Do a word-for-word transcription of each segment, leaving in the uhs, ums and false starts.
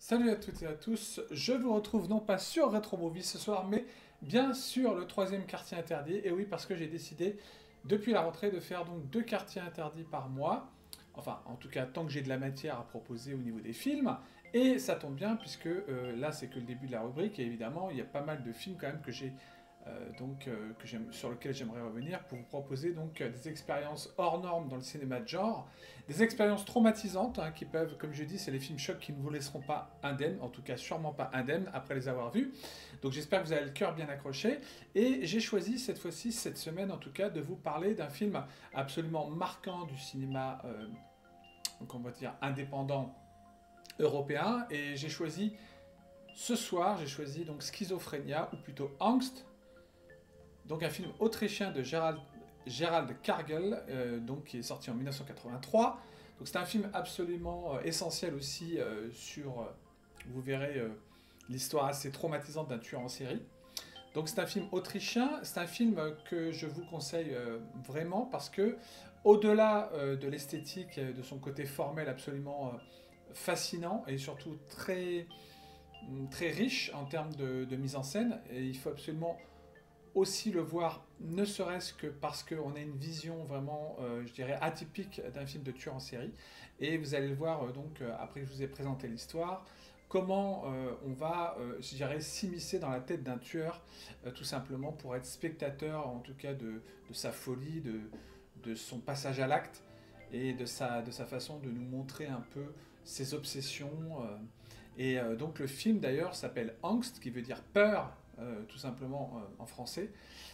Salut à toutes et à tous, je vous retrouve non pas sur Retro Movie ce soir, mais bien sur le troisième quartier interdit. Et oui, parce que j'ai décidé, depuis la rentrée, de faire donc deux quartiers interdits par mois. Enfin, en tout cas, tant que j'ai de la matière à proposer au niveau des films. Et ça tombe bien, puisque euh, là, c'est que le début de la rubrique. Et évidemment, il y a pas mal de films quand même que j'ai euh, donc, euh, que j'aime- sur lequel j'aimerais revenir pour vous proposer donc euh, des expériences hors normes dans le cinéma de genre, des expériences traumatisantes hein, qui peuvent, comme je dis, c'est les films chocs qui ne vous laisseront pas indemnes, en tout cas sûrement pas indemnes après les avoir vus. Donc j'espère que vous avez le cœur bien accroché. Et j'ai choisi cette fois-ci, cette semaine en tout cas, de vous parler d'un film absolument marquant du cinéma, euh, on va dire, indépendant européen. Et j'ai choisi, ce soir, j'ai choisi donc Schizophrénia, ou plutôt Angst, donc un film autrichien de Gerald, Gerald Kargel, euh, donc, qui est sorti en mille neuf cent quatre-vingt-trois. Donc c'est un film absolument euh, essentiel aussi euh, sur, euh, vous verrez, euh, l'histoire assez traumatisante d'un tueur en série. Donc c'est un film autrichien, c'est un film que je vous conseille euh, vraiment parce que au-delà euh, de l'esthétique, de son côté formel absolument euh, fascinant et surtout très, très riche en termes de, de mise en scène, et il faut absolument aussi le voir, ne serait-ce que parce qu'on a une vision vraiment, euh, je dirais, atypique d'un film de tueur en série. Et vous allez le voir, euh, donc, euh, après que je vous ai présenté l'histoire, comment euh, on va, euh, je dirais, s'immiscer dans la tête d'un tueur, euh, tout simplement pour être spectateur, en tout cas, de, de sa folie, de, de son passage à l'acte, et de sa, de sa façon de nous montrer un peu ses obsessions. euh. Et euh, donc le film, d'ailleurs, s'appelle Angst, qui veut dire peur, euh, tout simplement euh, en français.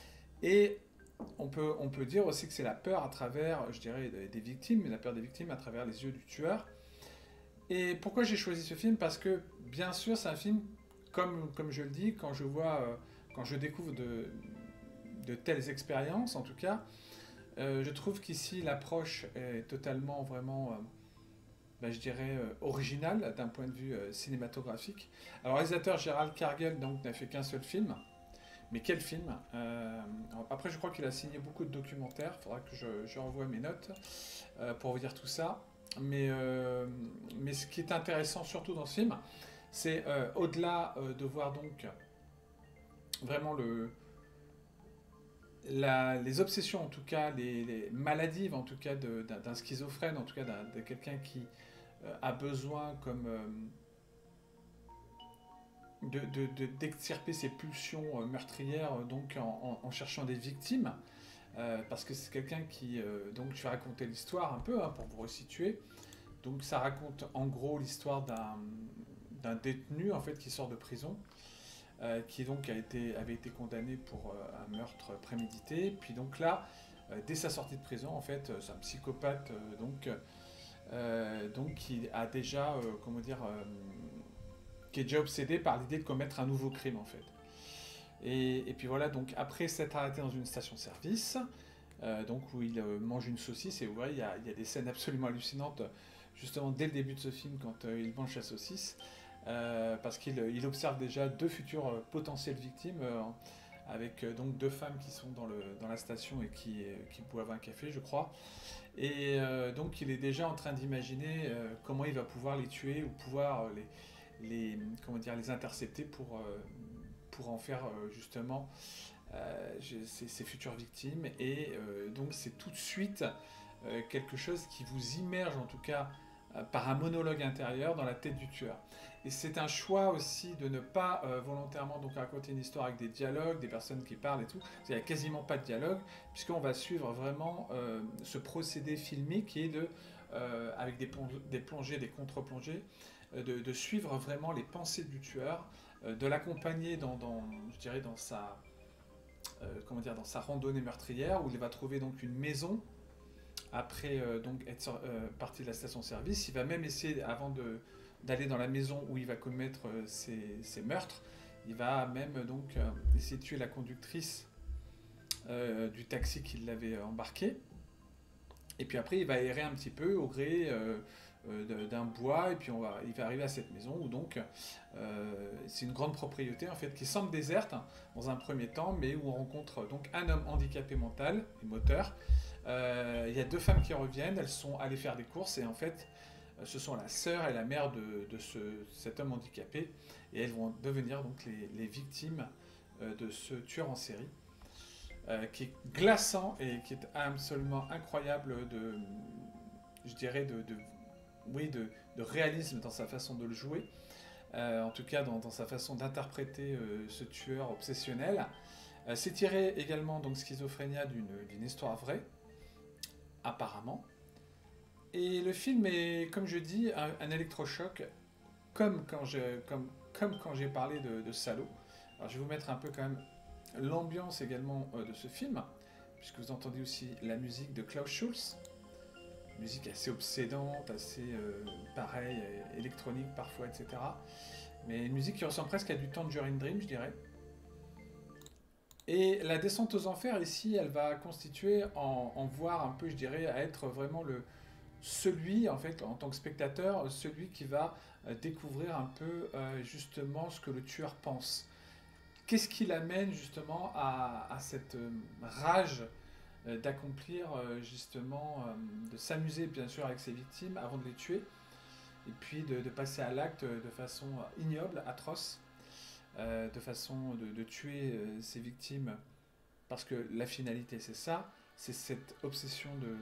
Et on peut, on peut dire aussi que c'est la peur à travers, je dirais, des, des victimes, mais la peur des victimes à travers les yeux du tueur. Et pourquoi j'ai choisi ce film? Parce que, bien sûr, c'est un film, comme, comme je le dis, quand je vois, euh, quand je découvre de, de telles expériences, en tout cas, euh, je trouve qu'ici, l'approche est totalement, vraiment, euh, ben, je dirais, euh, originale d'un point de vue euh, cinématographique. Alors, le réalisateur Gérald Kargel donc, n'a fait qu'un seul film. Mais quel film. Euh, Après, je crois qu'il a signé beaucoup de documentaires. Il faudra que je, je revoie mes notes euh, pour vous dire tout ça. Mais, euh, mais ce qui est intéressant surtout dans ce film, c'est euh, au-delà euh, de voir donc vraiment le, la- les obsessions, en tout cas, les, les maladies, en tout cas, de- d'un d'un schizophrène, en tout cas, d'un- de quelqu'un qui euh, a besoin comme euh, de, de- de- d'extirper ses pulsions euh, meurtrières, euh, donc en, en- en cherchant des victimes. Euh, parce que c'est quelqu'un qui... euh, donc je vais raconter l'histoire un peu hein, pour vous resituer. Donc ça raconte en gros l'histoire d'un, d'un détenu en fait qui sort de prison, euh, qui donc a été, avait été condamné pour euh, un meurtre prémédité. Puis donc là, euh, dès sa sortie de prison, en fait, euh, c'est un psychopathe euh, donc, euh, donc qui a déjà, euh, comment dire, euh, qui est déjà obsédé par l'idée de commettre un nouveau crime en fait. Et, et puis voilà, donc après s'être arrêté dans une station-service, euh, donc où il euh, mange une saucisse, et vous voyez, il y, a, il y a des scènes absolument hallucinantes, justement dès le début de ce film, quand euh, il mange la saucisse, euh, parce qu'il il observe déjà deux futures euh, potentielles victimes, euh, avec euh, donc deux femmes qui sont dans, le, dans la station et qui, euh, qui boivent un café, je crois. Et euh, donc il est déjà en train d'imaginer euh, comment il va pouvoir les tuer ou pouvoir euh, les, les, comment dire, les intercepter pour, euh, pour en faire euh, justement euh, ses, ses futures victimes. Et euh, donc c'est tout de suite euh, quelque chose qui vous immerge en tout cas euh, par un monologue intérieur dans la tête du tueur. Et c'est un choix aussi de ne pas euh, volontairement donc raconter une histoire avec des dialogues, des personnes qui parlent et tout. Il n'y a quasiment pas de dialogue, puisqu'on va suivre vraiment euh, ce procédé filmique qui est de, euh, avec des, plong des plongées, des contre-plongées, euh, de, de suivre vraiment les pensées du tueur, euh, de l'accompagner dans, dans, je dirais, dans sa, euh, comment dire, dans sa randonnée meurtrière, où il va trouver donc une maison après euh, donc être euh, parti de la station-service. Il va même essayer, avant de, d'aller dans la maison où il va commettre euh, ses, ses meurtres, il va même donc euh, essayer de tuer la conductrice euh, du taxi qui l'avait embarqué. Et puis après, il va errer un petit peu au gré euh, euh, d'un bois, et puis on va, il va arriver à cette maison où donc euh, c'est une grande propriété en fait qui semble déserte hein, dans un premier temps, mais où on rencontre donc un homme handicapé mental et moteur. Euh, il y a deux femmes qui reviennent, elles sont allées faire des courses et en fait ce sont la sœur et la mère de, de ce, cet homme handicapé, et elles vont devenir donc les, les victimes euh, de ce tueur en série, euh, qui est glaçant et qui est absolument incroyable de, je dirais, de, de oui, de, de réalisme dans sa façon de le jouer, euh, en tout cas dans, dans sa façon d'interpréter euh, ce tueur obsessionnel. Euh, c'est tiré également, donc Schizophrénia, d'une d'une histoire vraie, apparemment. Et le film est, comme je dis, un, un électrochoc, comme quand je, comme, comme quand j'ai parlé de, de Salo. Alors je vais vous mettre un peu quand même l'ambiance également euh, de ce film, puisque vous entendez aussi la musique de Klaus Schulze, musique assez obsédante, assez euh, pareil, électronique parfois, et cetera. Mais une musique qui ressemble presque à du Tangerine Dream, je dirais. Et la descente aux enfers ici, elle va constituer en, en voir un peu, je dirais, à être vraiment le celui, en fait, en tant que spectateur, celui qui va euh, découvrir un peu euh, justement ce que le tueur pense. Qu'est-ce qui l'amène justement à, à cette euh, rage euh, d'accomplir euh, justement, euh, de s'amuser bien sûr avec ses victimes avant de les tuer, et puis de, de passer à l'acte de façon ignoble, atroce, euh, de façon de, de tuer euh, ses victimes, parce que la finalité c'est ça, c'est cette obsession de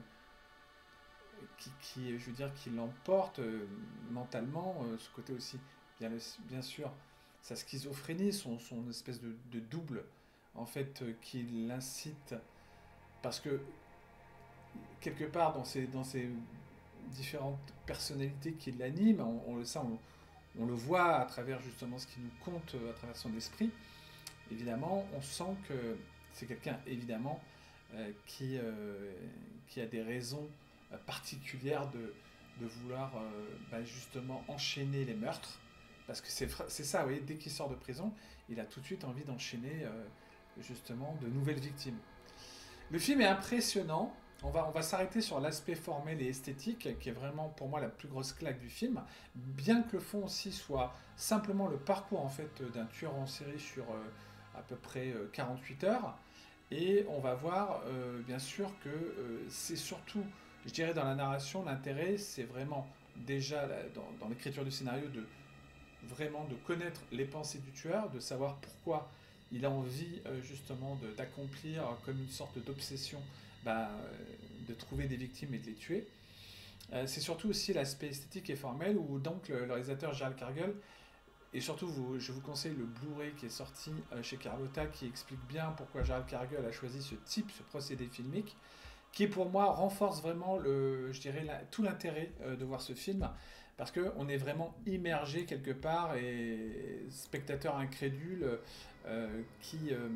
Qui, qui, je veux dire, qui l'emporte euh, mentalement, euh, ce côté aussi, bien, bien sûr, sa schizophrénie, son, son espèce de, de double, en fait, euh, qui l'incite, parce que, quelque part, dans ces, dans ces différentes personnalités qui l'animent, on, on, ça, on, on le voit à travers justement ce qui nous compte, à travers son esprit, évidemment, on sent que c'est quelqu'un, évidemment, euh, qui, euh, qui a des raisons particulière de, de vouloir euh, bah, justement enchaîner les meurtres, parce que c'est ça, vous voyez, dès qu'il sort de prison, il a tout de suite envie d'enchaîner euh, justement de nouvelles victimes. Le film est impressionnant, on va, on va s'arrêter sur l'aspect formel et esthétique, qui est vraiment pour moi la plus grosse claque du film, bien que le fond aussi soit simplement le parcours en fait d'un tueur en série sur euh, à peu près euh, quarante-huit heures, et on va voir euh, bien sûr que euh, c'est surtout, je dirais, dans la narration, l'intérêt, c'est vraiment déjà dans, dans l'écriture du scénario de vraiment de connaître les pensées du tueur, de savoir pourquoi il a envie euh, justement d'accomplir comme une sorte d'obsession, bah, euh, de trouver des victimes et de les tuer. Euh, c'est surtout aussi l'aspect esthétique et formel où donc le, le réalisateur Gérald Kargel, et surtout vous, je vous conseille le Blu-ray qui est sorti euh, chez Carlotta, qui explique bien pourquoi Gérald Kargel a choisi ce type, ce procédé filmique, qui pour moi renforce vraiment le, je dirais, la, tout l'intérêt euh, de voir ce film, parce qu'on est vraiment immergé quelque part, et spectateur incrédule euh, qui, euh,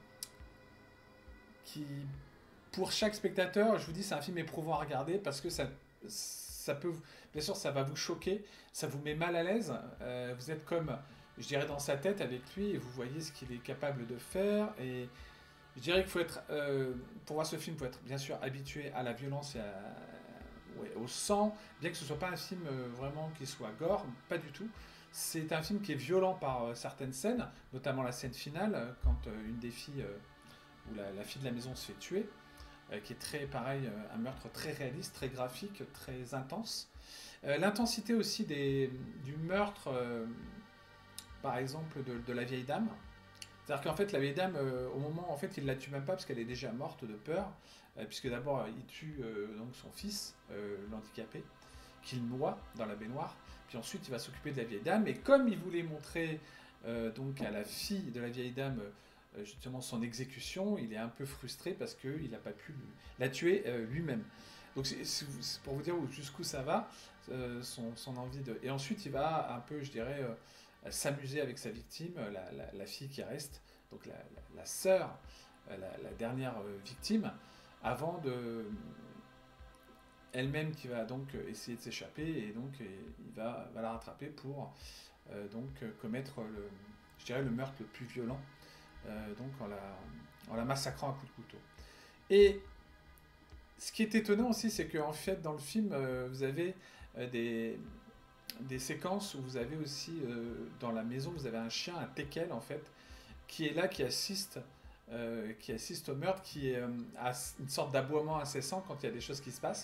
qui, pour chaque spectateur, je vous dis, c'est un film éprouvant à regarder, parce que ça, ça peut, bien sûr, ça va vous choquer, ça vous met mal à l'aise, euh, vous êtes comme, je dirais, dans sa tête avec lui, et vous voyez ce qu'il est capable de faire, et je dirais qu'il faut être, euh, pour voir ce film, il faut être bien sûr habitué à la violence et à, ouais, au sang, bien que ce ne soit pas un film euh, vraiment qui soit gore, pas du tout. C'est un film qui est violent par euh, certaines scènes, notamment la scène finale, euh, quand euh, une des filles, euh, où la, la fille de la maison se fait tuer, euh, qui est très, pareil, euh, un meurtre très réaliste, très graphique, très intense. Euh, L'intensité aussi des, du meurtre, euh, par exemple, de, de la vieille dame. C'est-à-dire qu'en fait, la vieille dame, euh, au moment, en fait, il ne la tue même pas parce qu'elle est déjà morte de peur, euh, puisque d'abord, il tue euh, donc son fils, euh, l'handicapé, qu'il noie dans la baignoire, puis ensuite, il va s'occuper de la vieille dame, et comme il voulait montrer euh, donc à la fille de la vieille dame, euh, justement, son exécution, il est un peu frustré parce qu'il n'a pas pu la tuer euh, lui-même. Donc, c'est pour vous dire jusqu'où ça va, euh, son, son envie de... Et ensuite, il va un peu, je dirais... Euh, s'amuser avec sa victime, la, la, la fille qui reste, donc la, la, la sœur, la, la dernière victime, avant de... elle-même qui va donc essayer de s'échapper, et donc il va, va la rattraper pour euh, donc commettre le, je dirais, le meurtre le plus violent, euh, donc en la, en la massacrant à coups de couteau. Et ce qui est étonnant aussi, c'est qu'en fait, dans le film, euh, vous avez euh, des... des séquences où vous avez aussi, euh, dans la maison, vous avez un chien, un teckel en fait, qui est là, qui assiste, euh, qui assiste au meurtre, qui euh, a une sorte d'aboiement incessant quand il y a des choses qui se passent.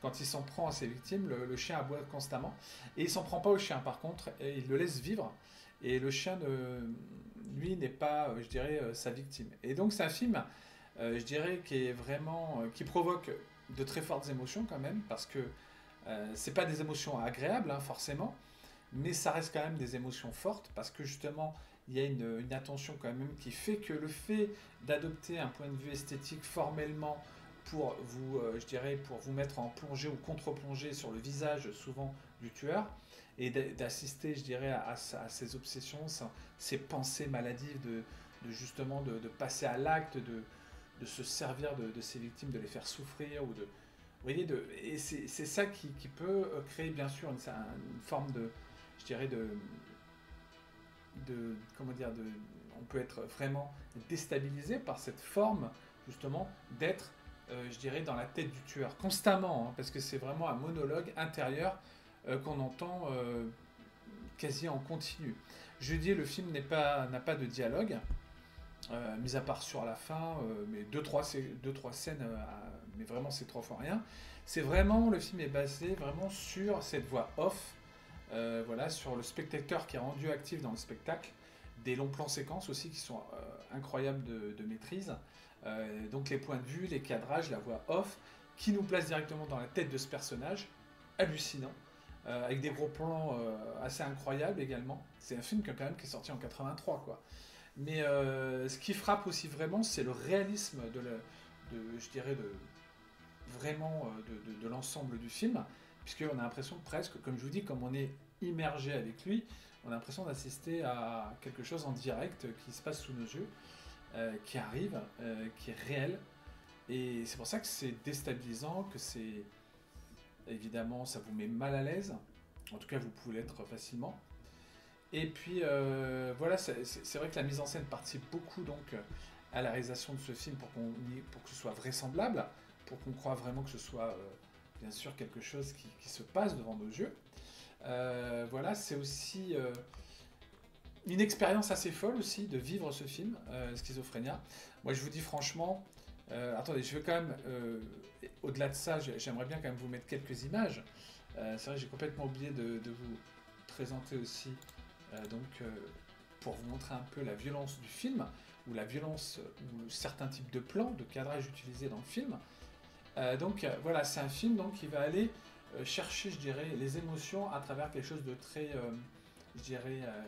quand il s'en prend à ses victimes, le, le chien aboie constamment. Et il s'en prend pas au chien, par contre, et il le laisse vivre. Et le chien, ne, lui, n'est pas, je dirais, sa victime. Et donc, c'est un film, euh, je dirais, qui est vraiment, euh, qui provoque de très fortes émotions quand même, parce que euh, c'est pas des émotions agréables, hein, forcément, mais ça reste quand même des émotions fortes, parce que justement, il y a une, une attention quand même qui fait que le fait d'adopter un point de vue esthétique formellement pour vous, euh, je dirais, pour vous mettre en plongée ou contre-plongée sur le visage souvent du tueur, et d'assister, je dirais, à, à, à ces obsessions, ces pensées maladives de, de justement de, de passer à l'acte, de, de se servir de, de ces victimes, de les faire souffrir, ou de, vous voyez, de, et c'est ça qui, qui peut créer bien sûr une, une forme de, je dirais, de, de, comment dire, de, on peut être vraiment déstabilisé par cette forme justement d'être, euh, je dirais, dans la tête du tueur constamment, hein, parce que c'est vraiment un monologue intérieur euh, qu'on entend euh, quasi en continu. Je dis, le film n'est pas, n'a pas de dialogue, euh, mis à part sur la fin, euh, mais deux trois, deux, trois scènes, euh, mais vraiment c'est trois fois rien. C'est vraiment, le film est basé vraiment sur cette voix off, euh, voilà, sur le spectateur qui est rendu actif dans le spectacle, des longs plans séquences aussi qui sont euh, incroyables de, de maîtrise, euh, donc les points de vue, les cadrages, la voix off, qui nous place directement dans la tête de ce personnage, hallucinant, euh, avec des gros plans euh, assez incroyables également. C'est un film qui, quand même, qui est sorti en quatre-vingt-trois, quoi. Mais euh, ce qui frappe aussi vraiment, c'est le réalisme de, le, de je dirais, de, vraiment de, de, de l'ensemble du film, puisqu'on a l'impression presque, comme je vous dis, comme on est immergé avec lui, on a l'impression d'assister à quelque chose en direct qui se passe sous nos yeux, euh, qui arrive, euh, qui est réel, et c'est pour ça que c'est déstabilisant, que c'est, évidemment, ça vous met mal à l'aise, en tout cas vous pouvez l'être facilement. Et puis euh, voilà, c'est vrai que la mise en scène participe beaucoup donc à la réalisation de ce film pour, qu'on, pour que ce soit vraisemblable, pour qu'on croie vraiment que ce soit euh, bien sûr quelque chose qui, qui se passe devant nos yeux. Euh, voilà, c'est aussi euh, une expérience assez folle aussi de vivre ce film, euh, Schizophrénia. Moi je vous dis franchement, euh, attendez, je veux quand même, euh, au-delà de ça, j'aimerais bien quand même vous mettre quelques images. Euh, c'est vrai que j'ai complètement oublié de, de vous présenter aussi, euh, donc euh, pour vous montrer un peu la violence du film, ou la violence, ou certains types de plans, de cadrage utilisés dans le film. Euh, donc euh, voilà, c'est un film donc, qui va aller euh, chercher, je dirais, les émotions à travers quelque chose de très, euh, je dirais, euh,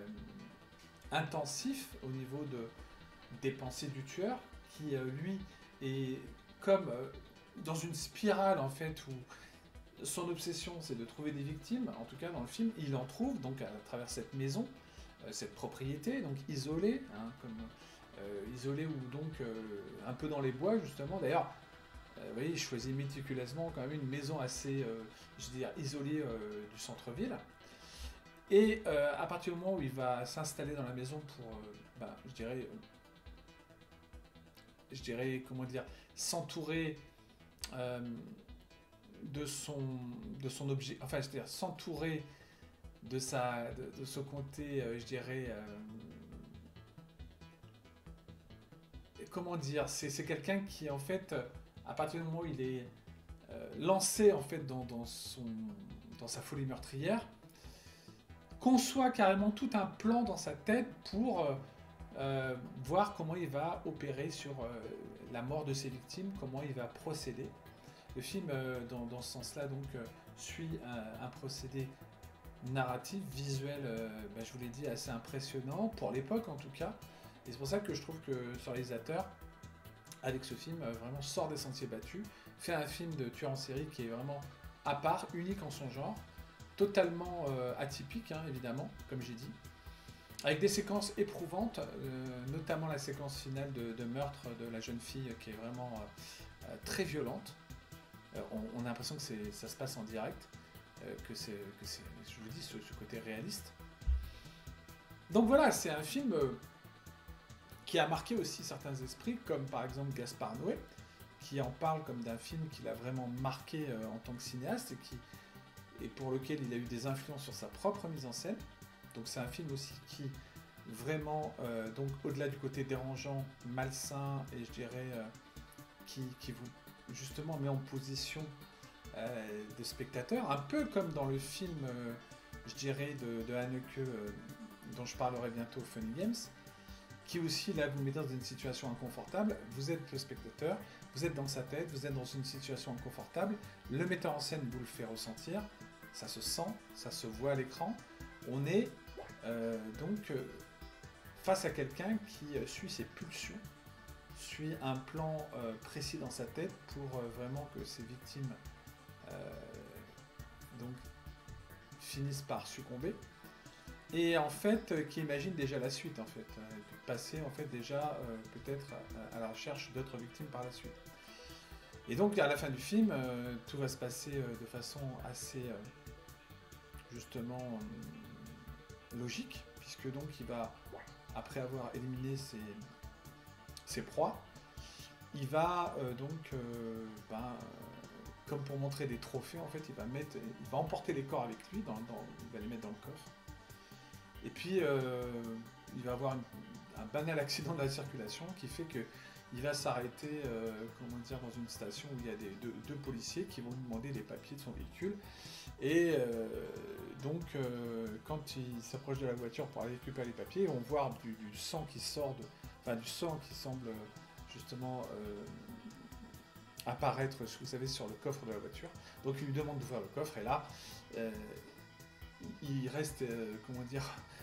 intensif au niveau de, des pensées du tueur, qui euh, lui est comme euh, dans une spirale en fait, où son obsession c'est de trouver des victimes, en tout cas dans le film, il en trouve donc à travers cette maison, euh, cette propriété, donc isolée, hein, comme euh, isolée ou donc euh, un peu dans les bois justement, d'ailleurs. Euh, vous voyez, il choisit méticuleusement quand même une maison assez, euh, je veux dire, isolée euh, du centre-ville. Et euh, à partir du moment où il va s'installer dans la maison pour, euh, bah, je dirais, je dirais, comment dire, s'entourer euh, de son, de son objet, enfin, je veux dire, s'entourer de sa, de, de ce côté, euh, je dirais, euh, comment dire, c'est quelqu'un qui en fait à partir du moment où il est euh, lancé en fait dans, dans, son, dans sa folie meurtrière, conçoit carrément tout un plan dans sa tête pour euh, euh, voir comment il va opérer sur euh, la mort de ses victimes, comment il va procéder. Le film, euh, dans, dans ce sens-là, donc euh, suit un, un procédé narratif, visuel, euh, bah, je vous l'ai dit, assez impressionnant, pour l'époque en tout cas. Et c'est pour ça que je trouve que ce réalisateur, avec ce film, vraiment sort des sentiers battus, fait un film de tueur en série qui est vraiment à part, unique en son genre, totalement euh, atypique, hein, évidemment, comme j'ai dit, avec des séquences éprouvantes, euh, notamment la séquence finale de, de meurtre de la jeune fille qui est vraiment euh, euh, très violente. Euh, on, on a l'impression que ça se passe en direct, euh, que c'est, je vous dis, ce, ce côté réaliste. Donc voilà, c'est un film... Euh, qui a marqué aussi certains esprits, comme par exemple Gaspard Noé, qui en parle comme d'un film qui l'a vraiment marqué euh, en tant que cinéaste, et, qui, et pour lequel il a eu des influences sur sa propre mise en scène. Donc c'est un film aussi qui, vraiment, euh, donc au-delà du côté dérangeant, malsain, et je dirais, euh, qui, qui vous, justement, met en position euh, de spectateurs, un peu comme dans le film, euh, je dirais, de, de Haneke, euh, dont je parlerai bientôt, Funny Games, qui aussi, là, vous mettez dans une situation inconfortable, vous êtes le spectateur, vous êtes dans sa tête, vous êtes dans une situation inconfortable, le metteur en scène vous le fait ressentir, ça se sent, ça se voit à l'écran, on est euh, donc euh, face à quelqu'un qui euh, suit ses pulsions, suit un plan euh, précis dans sa tête pour euh, vraiment que ses victimes euh, donc, finissent par succomber. Et en fait, euh, qui imagine déjà la suite, en fait, euh, de passer en fait déjà euh, peut-être à, à la recherche d'autres victimes par la suite. Et donc à la fin du film, euh, tout va se passer euh, de façon assez euh, justement euh, logique, puisque donc il va, après avoir éliminé ses, ses proies, il va euh, donc, euh, ben, euh, comme pour montrer des trophées, en fait, il va mettre, il va emporter les corps avec lui, dans, dans, il va les mettre dans le coffre. Et puis, euh, il va avoir une, un banal accident de la circulation qui fait que il va s'arrêter, euh, comment dire, dans une station où il y a des, deux, deux policiers qui vont lui demander les papiers de son véhicule. Et euh, donc, euh, quand il s'approche de la voiture pour aller récupérer les papiers, on voit du, du sang qui sort, de, enfin du sang qui semble justement euh, apparaître, vous savez, sur le coffre de la voiture. Donc, il lui demande d'ouvrir le coffre et là, euh, il reste, euh, comment dire,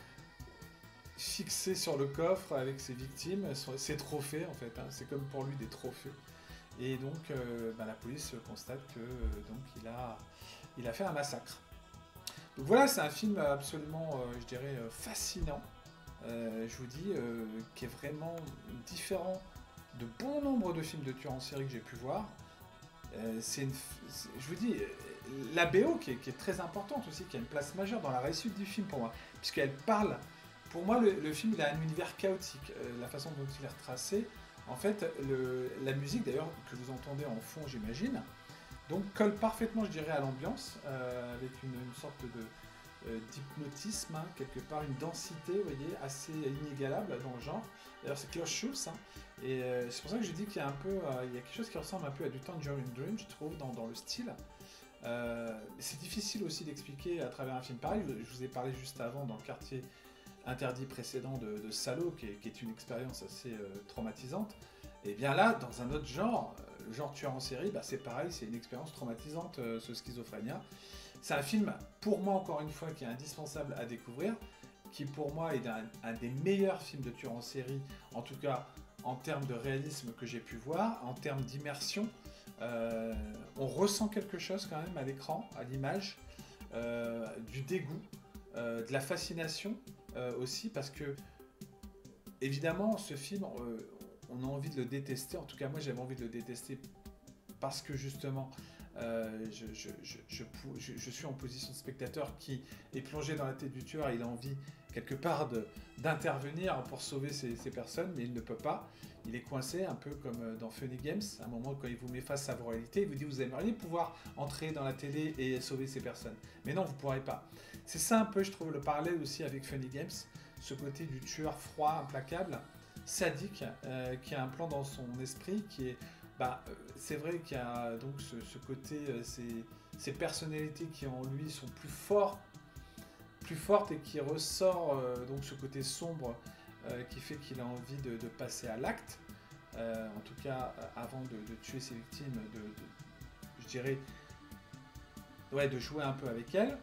fixé sur le coffre avec ses victimes, ses trophées en fait, hein. C'est comme pour lui des trophées. Et donc euh, bah, la police constate que euh, donc il a, il a fait un massacre. Donc voilà, c'est un film absolument, euh, je dirais, euh, fascinant. Euh, je vous dis, euh, qui est vraiment différent de bon nombre de films de tueurs en série que j'ai pu voir. Euh, c'est une, je vous dis, la B O qui est, qui est très importante aussi, qui a une place majeure dans la réussite du film pour moi, puisqu'elle parle. Pour moi, le, le film il a un univers chaotique. Euh, la façon dont il est retracé, en fait, le, la musique d'ailleurs que vous entendez en fond, j'imagine, donc colle parfaitement, je dirais, à l'ambiance, euh, avec une, une sorte de euh, d'hypnotisme, hein, quelque part, une densité, vous voyez, assez inégalable dans le genre. D'ailleurs, c'est Klaus Schulze, hein, et euh, c'est pour ça que je dis qu'il y a un peu, euh, il y a quelque chose qui ressemble un peu à du Tangerine Dream, je trouve, dans, dans le style. Euh, c'est difficile aussi d'expliquer à travers un film pareil. Je, je vous ai parlé juste avant dans le quartier interdit précédent de, de Salo, qui est, qui est une expérience assez euh, traumatisante. Et bien là, dans un autre genre, euh, le genre tueur en série, bah, c'est pareil, c'est une expérience traumatisante, euh, ce Schizophrénia. C'est un film, pour moi encore une fois, qui est indispensable à découvrir, qui pour moi est un, un des meilleurs films de tueur en série, en tout cas en termes de réalisme que j'ai pu voir, en termes d'immersion. Euh, on ressent quelque chose quand même à l'écran, à l'image, euh, du dégoût, euh, de la fascination, Euh, aussi parce que évidemment ce film euh, on a envie de le détester, en tout cas moi j'avais envie de le détester parce que justement euh, je, je, je, je, je, je suis en position de spectateur qui est plongé dans la tête du tueur et il a envie quelque part d'intervenir pour sauver ces, ces personnes, mais il ne peut pas, il est coincé un peu comme dans Funny Games, à un moment quand il vous met face à vos réalités, il vous dit vous aimeriez pouvoir entrer dans la télé et sauver ces personnes, mais non vous ne pourrez pas. C'est ça un peu je trouve le parallèle aussi avec Funny Games, ce côté du tueur froid, implacable, sadique, euh, qui a un plan dans son esprit qui est bah, euh, c'est vrai qu'il y a donc ce, ce côté, euh, ces, ces personnalités qui en lui sont plus fortes, plus fortes et qui ressort euh, donc ce côté sombre euh, qui fait qu'il a envie de, de passer à l'acte, euh, en tout cas euh, avant de, de tuer ses victimes, de, de, je dirais, ouais, de jouer un peu avec elles.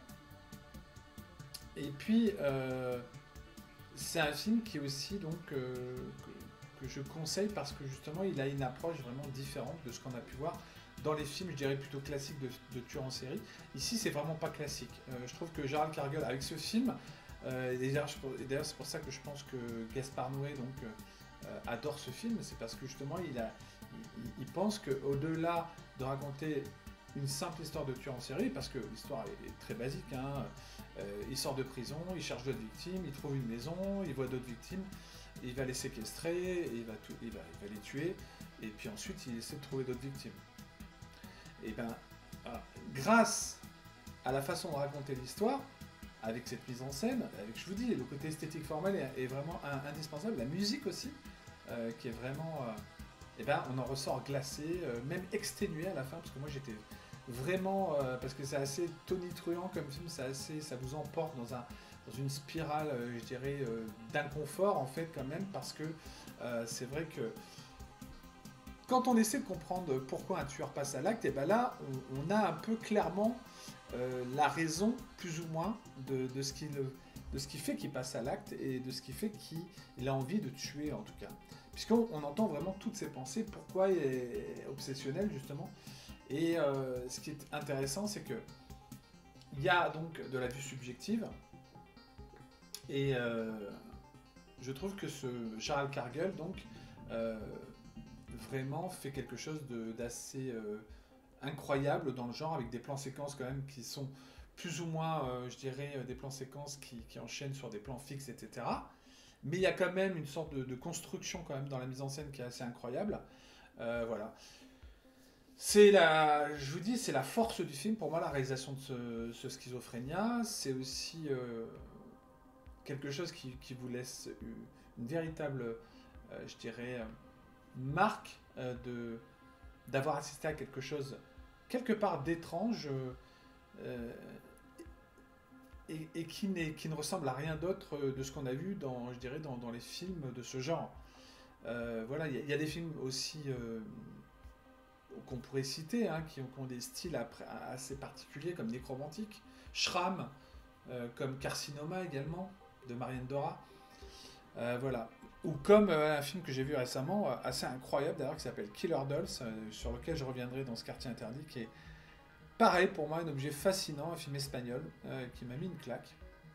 Et puis euh, c'est un film qui est aussi donc euh, que, que je conseille parce que justement il a une approche vraiment différente de ce qu'on a pu voir dans les films, je dirais plutôt classiques de, de tueurs en série. Ici c'est vraiment pas classique. Euh, je trouve que Gérald Cargill avec ce film, euh, et d'ailleurs c'est pour ça que je pense que Gaspard Noé donc euh, adore ce film, c'est parce que justement il, a, il, il pense qu'au-delà de raconter une simple histoire de tueur en série, parce que l'histoire est, est très basique, hein. Euh, il sort de prison, il cherche d'autres victimes, il trouve une maison, il voit d'autres victimes, il va les séquestrer, et il, va tout, il, va, il va les tuer, et puis ensuite il essaie de trouver d'autres victimes. Et bien, euh, grâce à la façon de raconter l'histoire, avec cette mise en scène, avec, je vous dis, le côté esthétique formel est, est vraiment un, indispensable, la musique aussi, euh, qui est vraiment... Euh, et ben, on en ressort glacé, euh, même exténué à la fin, parce que moi j'étais vraiment, euh, parce que c'est assez tonitruant comme film, c'est assez, ça vous emporte dans, un, dans une spirale, euh, je dirais, euh, d'inconfort en fait quand même, parce que euh, c'est vrai que quand on essaie de comprendre pourquoi un tueur passe à l'acte, et ben là, on, on a un peu clairement euh, la raison, plus ou moins, de, de ce qui le, de ce qui fait qu'il passe à l'acte et de ce qui fait qu'il a envie de tuer en tout cas. Puisqu'on on entend vraiment toutes ses pensées, pourquoi il est obsessionnel justement. Et euh, ce qui est intéressant, c'est que il y a donc de la vue subjective, et euh, je trouve que ce Charles Cargill, donc, euh, vraiment fait quelque chose d'assez euh, incroyable dans le genre, avec des plans séquences quand même qui sont plus ou moins, euh, je dirais, des plans séquences qui, qui enchaînent sur des plans fixes, et cetera. Mais il y a quand même une sorte de, de construction quand même dans la mise en scène qui est assez incroyable. Euh, voilà. C'est la, je vous dis, c'est la force du film pour moi, la réalisation de ce, ce Schizophrénia. C'est aussi euh, quelque chose qui, qui, vous laisse une, une véritable, euh, je dirais, marque euh, de d'avoir assisté à quelque chose quelque part d'étrange euh, et, et qui, qui ne ressemble à rien d'autre de ce qu'on a vu dans, je dirais, dans, dans les films de ce genre. Euh, voilà, il y, y a des films aussi euh, qu'on pourrait citer, hein, qui, ont, qui ont des styles après, assez particuliers, comme Nécromantique, Shram, euh, comme Carcinoma également, de Marianne Dora. Euh, voilà. Ou comme euh, un film que j'ai vu récemment, euh, assez incroyable d'ailleurs, qui s'appelle Killer Dolls, euh, sur lequel je reviendrai dans ce quartier interdit, qui est pareil pour moi, un objet fascinant, un film espagnol, euh, qui m'a mis une claque.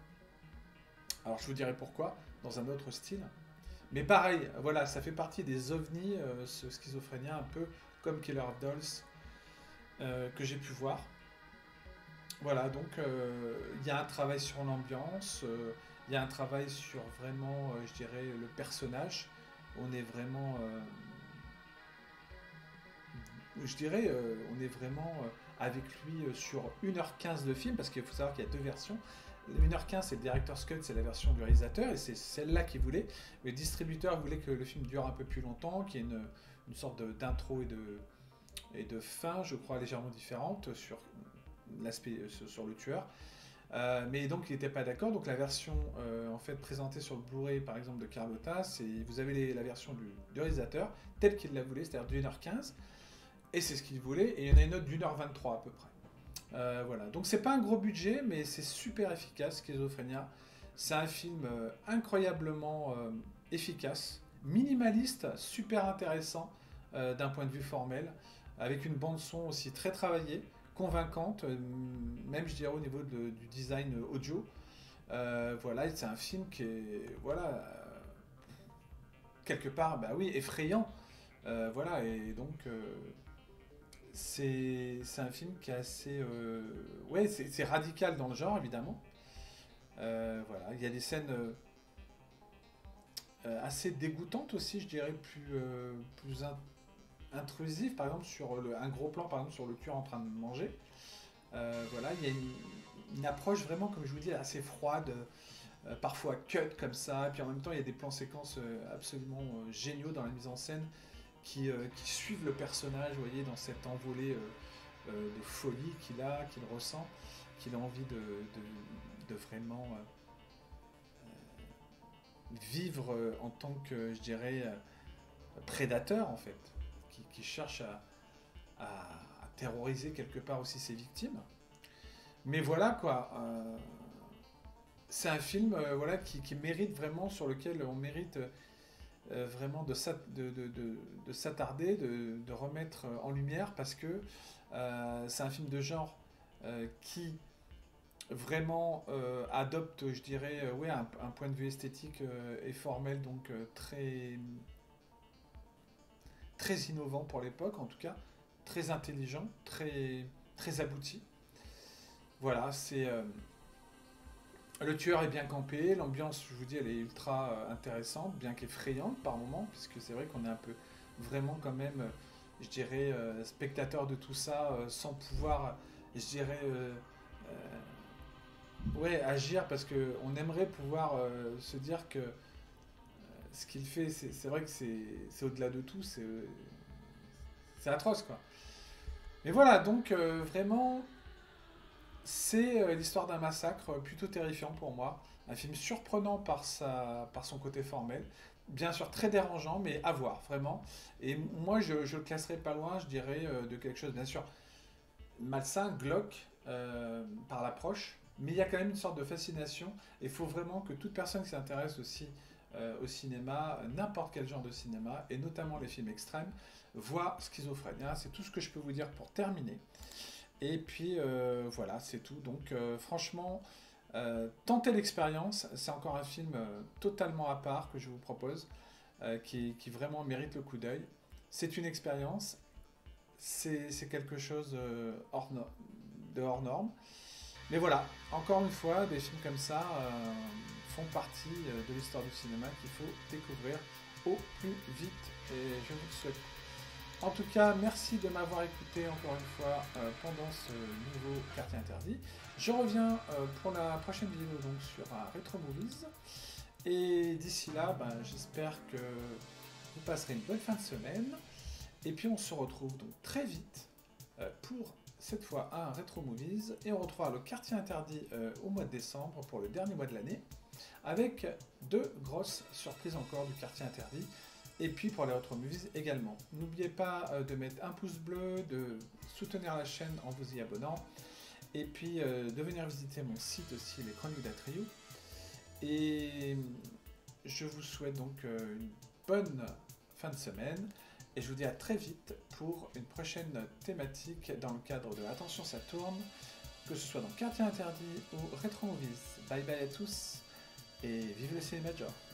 Alors je vous dirai pourquoi, dans un autre style. Mais pareil, voilà, ça fait partie des ovnis, euh, ce Schizophrénia, un peu comme Killer Dolls, euh, que j'ai pu voir. Voilà, donc il euh, y a un travail sur l'ambiance, il euh, y a un travail sur vraiment, euh, je dirais, le personnage. On est vraiment, euh, je dirais, euh, on est vraiment euh, avec lui sur une heure quinze de film, parce qu'il faut savoir qu'il y a deux versions. une heure quinze, c'est le Director's Cut, c'est la version du réalisateur, et c'est celle-là qu'il voulait. Le distributeur voulait que le film dure un peu plus longtemps, qu'il y ait une, une sorte d'intro et de, et de fin, je crois, légèrement différente sur l'aspect sur le tueur. Euh, mais donc il n'était pas d'accord, donc la version euh, en fait présentée sur le Blu-ray par exemple de Carlotta, c'est vous avez les, la version du, du réalisateur telle qu'il la voulait, c'est-à-dire d'une heure quinze, et c'est ce qu'il voulait, et il y en a une autre d'une heure vingt-trois à peu près. Euh, voilà, donc c'est pas un gros budget, mais c'est super efficace, Schizophrénia. C'est un film euh, incroyablement euh, efficace, minimaliste, super intéressant euh, d'un point de vue formel, avec une bande son aussi très travaillée, convaincante, euh, même je dirais au niveau de, du design audio. Euh, voilà, c'est un film qui est, voilà, euh, quelque part, bah oui, effrayant. Euh, voilà, et donc euh, c'est un film qui est assez, euh, ouais, c'est radical dans le genre évidemment. Euh, voilà, il y a des scènes euh, assez dégoûtantes aussi, je dirais, plus, euh, plus in intrusives, par exemple sur le, un gros plan, par exemple sur le tueur en train de manger. Euh, voilà, il y a une, une approche vraiment, comme je vous dis, assez froide, euh, parfois cut comme ça, puis en même temps il y a des plans séquences euh, absolument euh, géniaux dans la mise en scène qui, euh, qui suivent le personnage, vous voyez, dans cette envolée euh, euh, de folie qu'il a, qu'il ressent, qu'il a envie de, de, de vraiment euh, vivre euh, en tant que, je dirais, euh, prédateur en fait, qui, qui cherche à, à, à terroriser quelque part aussi ses victimes. Mais voilà quoi, euh, c'est un film euh, voilà, qui, qui mérite vraiment, sur lequel on mérite euh, vraiment de, de, de, de, de s'attarder, de, de remettre en lumière, parce que euh, c'est un film de genre euh, qui vraiment euh, adopte, je dirais, euh, ouais, un, un point de vue esthétique euh, et formel, donc euh, très, très innovant pour l'époque en tout cas, très intelligent, très, très abouti. Voilà, c'est... Euh, le tueur est bien campé, l'ambiance, je vous dis, elle est ultra euh, intéressante, bien qu'effrayante par moments, puisque c'est vrai qu'on est un peu vraiment quand même, euh, je dirais, euh, spectateur de tout ça, euh, sans pouvoir, je dirais, euh, euh, ouais, agir, parce qu'on aimerait pouvoir euh, se dire que euh, ce qu'il fait, c'est vrai que c'est au-delà de tout, c'est euh, atroce, quoi. Mais voilà, donc euh, vraiment, c'est euh, l'histoire d'un massacre euh, plutôt terrifiant pour moi. Un film surprenant par, sa, par son côté formel. Bien sûr, très dérangeant, mais à voir, vraiment. Et m- moi, je, je le classerais pas loin, je dirais, euh, de quelque chose, bien sûr, malsain, glauque, euh, par l'approche. Mais il y a quand même une sorte de fascination. Et il faut vraiment que toute personne qui s'intéresse aussi euh, au cinéma, n'importe quel genre de cinéma, et notamment les films extrêmes, voit Schizophrène. Hein, c'est tout ce que je peux vous dire pour terminer. Et puis euh, voilà, c'est tout. Donc euh, franchement, euh, tentez l'expérience. C'est encore un film euh, totalement à part que je vous propose, euh, qui, qui vraiment mérite le coup d'œil. C'est une expérience, c'est c'est quelque chose euh, hors no- de hors norme. Mais voilà, encore une fois, des films comme ça euh, font partie euh, de l'histoire du cinéma qu'il faut découvrir au plus vite. Et je vous le souhaite. En tout cas, merci de m'avoir écouté encore une fois euh, pendant ce nouveau quartier interdit. Je reviens euh, pour la prochaine vidéo donc sur un Retro Movies. Et d'ici là, ben, j'espère que vous passerez une bonne fin de semaine. Et puis on se retrouve donc très vite euh, pour cette fois un Retro Movies. Et on retrouvera le quartier interdit euh, au mois de décembre pour le dernier mois de l'année. Avec deux grosses surprises encore du quartier interdit. Et puis pour les Retro Movies également. N'oubliez pas euh, de mettre un pouce bleu, de soutenir la chaîne en vous y abonnant. Et puis euh, de venir visiter mon site aussi, les Chroniques d'Atrio. Et je vous souhaite donc euh, une bonne fin de semaine. Et je vous dis à très vite pour une prochaine thématique dans le cadre de Attention ça tourne, que ce soit dans Quartier Interdit ou Retro Movies. Bye bye à tous et vive le cinéma Major.